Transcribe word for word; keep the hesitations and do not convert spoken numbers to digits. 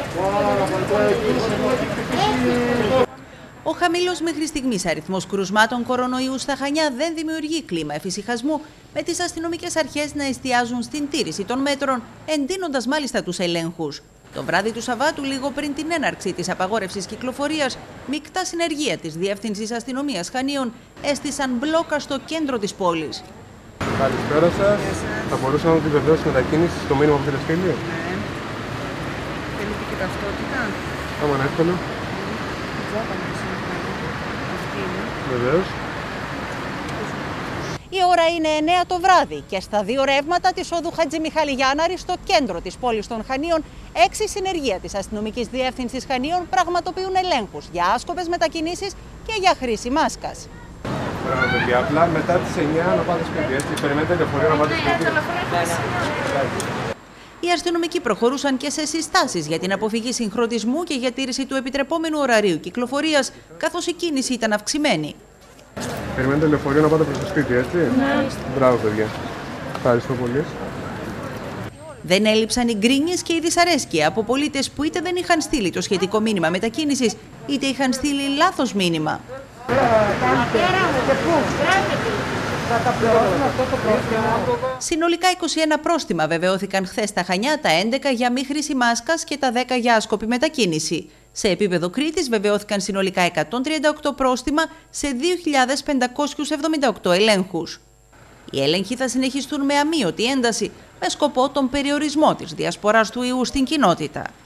Ο χαμηλός μέχρι στιγμής αριθμός κρουσμάτων κορονοϊού στα Χανιά δεν δημιουργεί κλίμα εφησυχασμού, με τις αστυνομικές αρχές να εστιάζουν στην τήρηση των μέτρων, εντείνοντας μάλιστα τους ελέγχους. Το βράδυ του Σαββάτου, λίγο πριν την έναρξη της απαγόρευσης κυκλοφορίας, μεικτά συνεργεία της Διεύθυνσης Αστυνομίας Χανίων έστησαν μπλόκα στο κέντρο της πόλης. Καλησπέρα σας. Θα μπορούσαμε να επιβεβαιώσουμε μετακίνηση στο μήνυμα που θέλετε στείλει. Ναι. Θέλετε και ταυτότητα. Άμα είναι εύκολο. Βεβαίως. Η ώρα είναι εννέα το βράδυ και στα δύο ρεύματα της οδού Χατζη Μιχάλη Γιάνναρη στο κέντρο της πόλης των Χανίων, έξι συνεργεία της Αστυνομικής Διεύθυνσης Χανίων πραγματοποιούν ελέγχους για άσκοπες μετακινήσεις και για χρήση μάσκας. Μπράβο, παιδιά. Απλά μετά τις εννιά να πάτε σπίτι, έτσι. Περιμένετε λεωφορείο να πάτε σπίτι. Οι αστυνομικοί προχωρούσαν και σε συστάσεις για την αποφυγή συγχρονισμού και για τήρηση του επιτρεπόμενου ωραρίου κυκλοφορίας, καθώς η κίνηση ήταν αυξημένη. Περιμένετε λεωφορείο να πάτε προς το σπίτι, έτσι. Ναι. Μπράβο, παιδιά. Ευχαριστώ πολύ. Δεν έλειψαν οι γκρίνιες και η δυσαρέσκεια από πολίτες που είτε δεν είχαν στείλει το σχετικό μήνυμα μετακίνησης, είτε είχαν στείλει λάθος μήνυμα. Συνολικά είκοσι ένα πρόστιμα βεβαιώθηκαν χθες στα Χανιά, τα έντεκα για μη χρήση μάσκας και τα δέκα για άσκοπη μετακίνηση. Σε επίπεδο Κρήτης βεβαιώθηκαν συνολικά εκατόν τριάντα οκτώ πρόστιμα σε δύο χιλιάδες πεντακόσιους εβδομήντα οκτώ ελέγχους. Οι έλεγχοι θα συνεχιστούν με αμείωτη ένταση, με σκοπό τον περιορισμό της διασποράς του ιού στην κοινότητα.